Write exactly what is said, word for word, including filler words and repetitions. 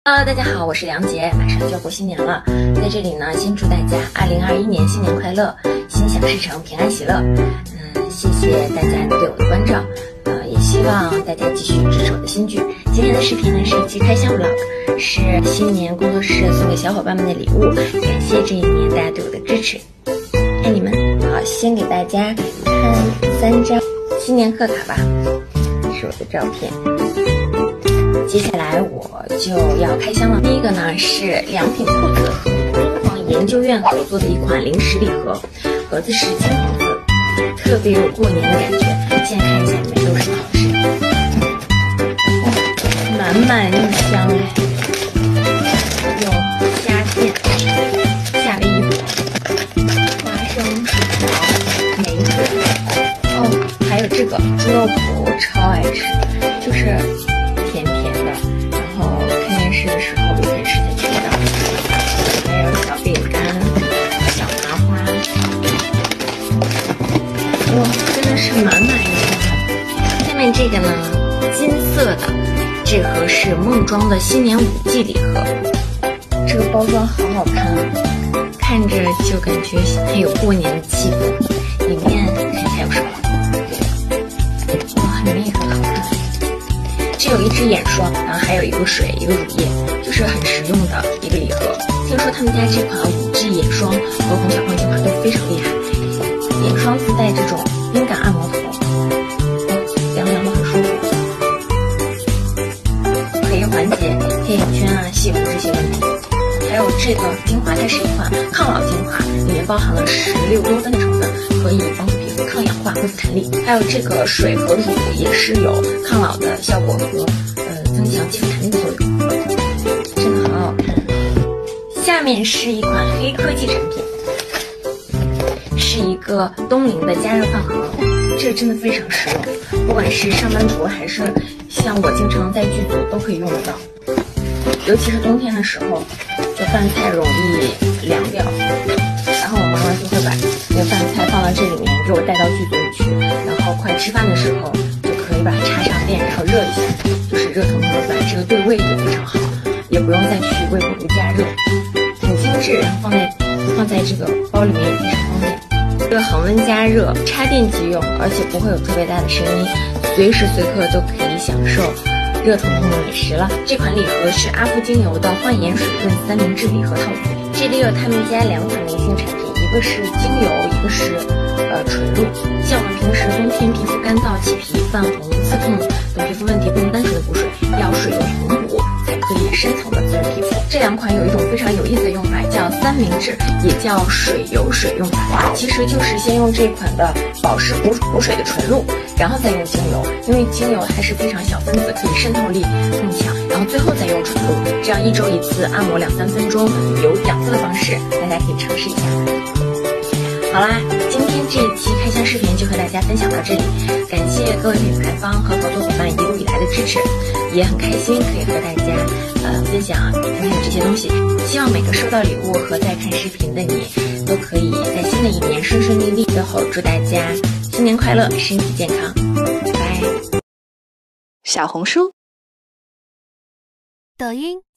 Hello， 大家好，我是梁洁，马上就要过新年了，在这里呢，先祝大家二零二一年新年快乐，心想事成，平安喜乐。嗯，谢谢大家对我的关照，呃，也希望大家继续支持我的新剧。今天的视频呢是一期开箱 vlog， 是新年工作室送给小伙伴们的礼物，感谢这一年大家对我的支持，爱你们。好，先给大家看三张新年贺卡吧，是我的照片。接下来我就要开箱了。第一个呢是良品铺子和敦煌研究院合作的一款零食礼盒，盒子是金黄色，特别有过年的感觉。现在看一下里面都是好吃，满满一箱哎，有虾片、夏威夷果、花生、薯条、梅子，哦，还有这个猪肉脯，我超爱吃，就是甜甜的，然后看电视的时候就可以吃下去的。还有小饼干、小麻花，哇，真的是满满一箱。下面这个呢，金色的，这盒是梦庄的新年五季礼盒，这个包装好好看啊，看着就感觉很有过年的气氛。里面看一下有什么，哇，里面也很好看。这有一支眼霜，然后还有一个水，一个乳液，就是很实用的一个礼盒。听说他们家这款五 G 眼霜和红小胖精华都非常厉害。眼霜自带这种冰感按摩头，哦，凉凉的很舒服，可以缓解黑眼圈啊、细纹这些问题。还有这个精华，它是一款抗老精华，里面包含了十六多酚的成分，可以帮助皮肤抗氧化、恢复弹力。还有这个水和乳也是有抗老的效果和呃增强肌肤弹力的作用，真的好好看。下面是一款黑科技产品，是一个东菱的加热饭盒，这个真的非常实用，不管是上班族还是像我经常在剧组都可以用得到。尤其是冬天的时候，就饭菜容易凉掉，然后我妈妈就会把那个饭菜放到这里面给我带到剧组里去，然后快吃饭的时候就可以把它插上电，然后热一下，就是热腾腾的饭，这个对胃也非常好，也不用再去微波炉加热，很精致，然后放在放在这个包里面也非常方便。这个恒温加热，插电即用，而且不会有特别大的声音，随时随刻都可以享受热腾腾的美食了。这款礼盒是阿芙精油的焕颜水润三明治礼盒套组，这里有他们家两款明星产品，一个是精油，一个是呃纯露。像我们平时冬天皮肤干燥、起皮、泛红、刺痛等皮肤问题，不能单纯的补水，要水油同补才可以深层的滋润皮肤。这两款有一种非常有意思的用法，叫三明治，也叫水油水用法，其实就是先用这款的保湿补补水的纯露，然后再用精油，因为精油它是非常小分子，可以渗透力更强，然后最后再用纯露，这样一周一次，按摩两三分钟，有两次的方式，大家可以尝试一下。好啦，今天这一期开箱视频就和大家分享到这里，感谢各位品牌方和合作伙伴一路以来的支持，也很开心可以和大家呃分享今天的这些东西。希望每个收到礼物和在看视频的你都可以在新的一年顺顺利利。最后祝大家新年快乐，身体健康，拜。 小红书、 抖音、